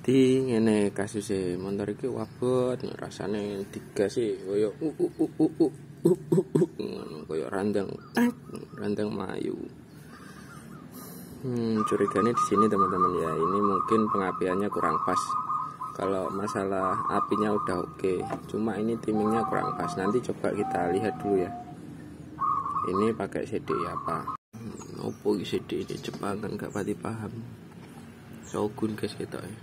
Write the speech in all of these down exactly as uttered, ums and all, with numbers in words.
Jadi ngene kasusé motor iki wabot rasane digas sih koyo uh uh uh uh uh uh uh ngono koyo randang randang mayu. Hmm, curiganya di sini teman-teman ya. Ini mungkin pengapiannya kurang pas. Kalau masalah apinya udah oke, cuma ini timingnya kurang pas. Nanti coba kita lihat dulu ya. Ini pakai C D apa? Hmm, opo iki C D ini cepakan gak pati paham. Shogun guys kita ya.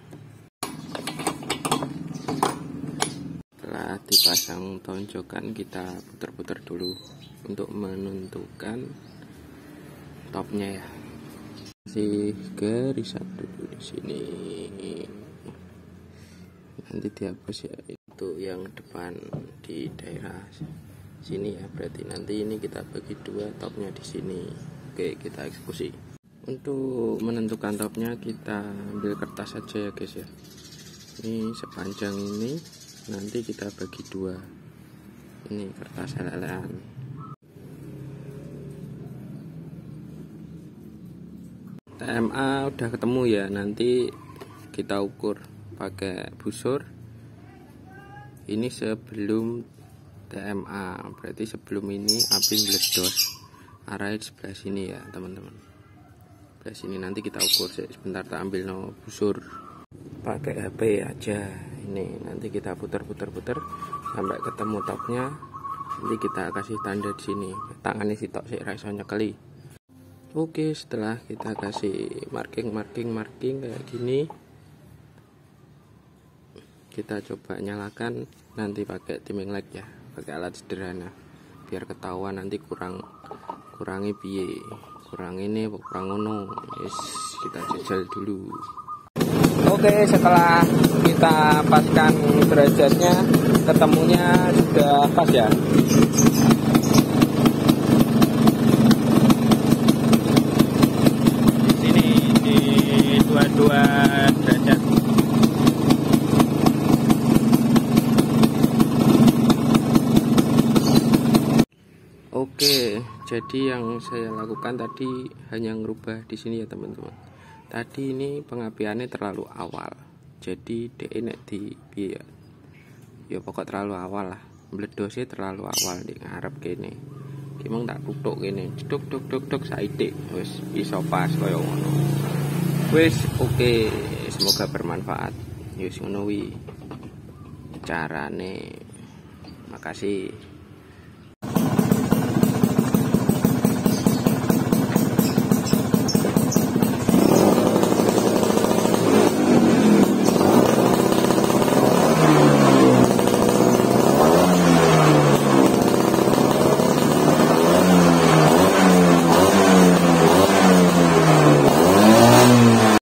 Setelah dipasang tonjokan, kita putar-putar dulu untuk menentukan topnya ya. Masih garisan dulu di sini. Nanti dihapus ya, itu yang depan di daerah sini ya. Berarti nanti ini kita bagi dua, topnya di sini. Oke, kita eksekusi. Untuk menentukan topnya kita ambil kertas saja ya guys ya. Ini sepanjang ini nanti kita bagi dua. Ini kertas lelean. T M A udah ketemu ya, nanti kita ukur pakai busur. Ini sebelum T M A, berarti sebelum ini api meledos. Arahnya sebelah sini ya teman-teman. Sebelah sini nanti kita ukur. Sebentar tak ambil no busur. Pakai H P aja. Ini nanti kita putar-putar-putar sampai ketemu topnya. Nanti kita kasih tanda di sini. Tangannya sitok sik ra iso nyekeli. Oke, setelah kita kasih marking marking marking kayak gini, kita coba nyalakan. Nanti pakai timing light ya, pakai alat sederhana biar ketahuan nanti kurang kurangi piye, kurang ini kurang ngono. Yes, kita jajal dulu. Oke, setelah kita paskan derajatnya, ketemunya sudah pas ya. Di sini di dua puluh dua derajat. Oke, jadi yang saya lakukan tadi hanya ngerubah di sini ya teman-teman. Tadi ini pengapiannya terlalu awal, jadi D E nek di ya, ya pokok terlalu awal lah, meledosnya terlalu awal di ngarep kene. Gimong tak tutuk kene, duk duk duk duk saithik, wis iso pas koyo ngono. Wis oke, semoga bermanfaat. Wis ngono wi carane. Makasih.